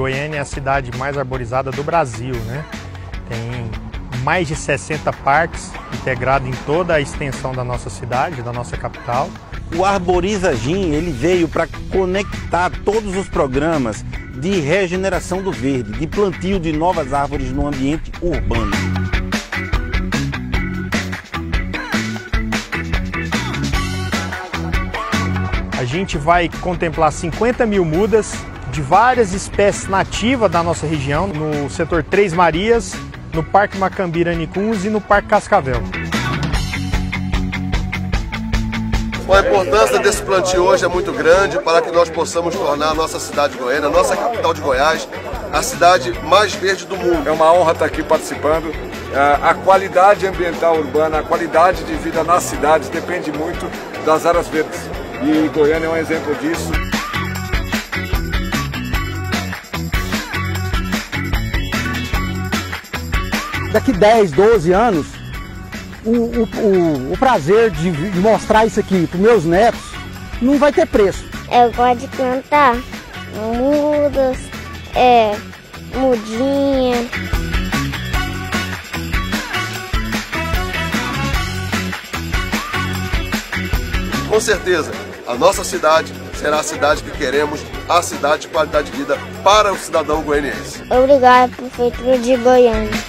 Goiânia é a cidade mais arborizada do Brasil, né? Tem mais de 60 parques integrados em toda a extensão da nossa cidade, da nossa capital. O Arboriza Gin, ele veio para conectar todos os programas de regeneração do verde, de plantio de novas árvores no ambiente urbano. A gente vai contemplar 50 mil mudas de várias espécies nativas da nossa região, no setor Três Marias, no Parque Macambira Nicuns e no Parque Cascavel. A importância desse plantio hoje é muito grande para que nós possamos tornar a nossa cidade de Goiânia, a nossa capital de Goiás, a cidade mais verde do mundo. É uma honra estar aqui participando. A qualidade ambiental urbana, a qualidade de vida nas cidades depende muito das áreas verdes. E Goiânia é um exemplo disso. Daqui 10, 12 anos, o prazer de mostrar isso aqui para os meus netos não vai ter preço. Eu gosto de plantar mudas, mudinha. Com certeza, a nossa cidade será a cidade que queremos, a cidade de qualidade de vida para o cidadão goianiense. Obrigado, Prefeitura de Goiânia.